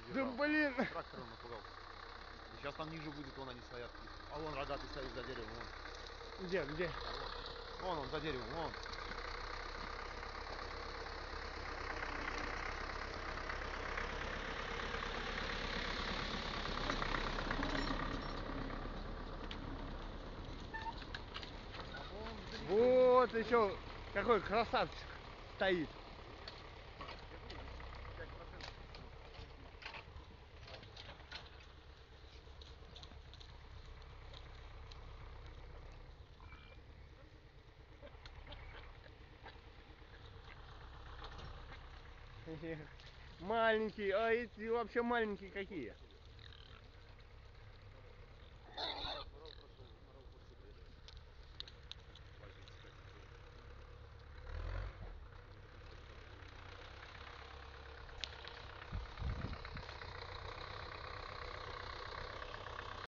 Да блин! Трактором напугал. И сейчас там ниже будет, вон они стоят. А вон рогатый стоит за деревом, вон. Где, где? Вон он за деревом, вон. Вот еще какой красавчик стоит. Маленький, а эти вообще маленькие какие.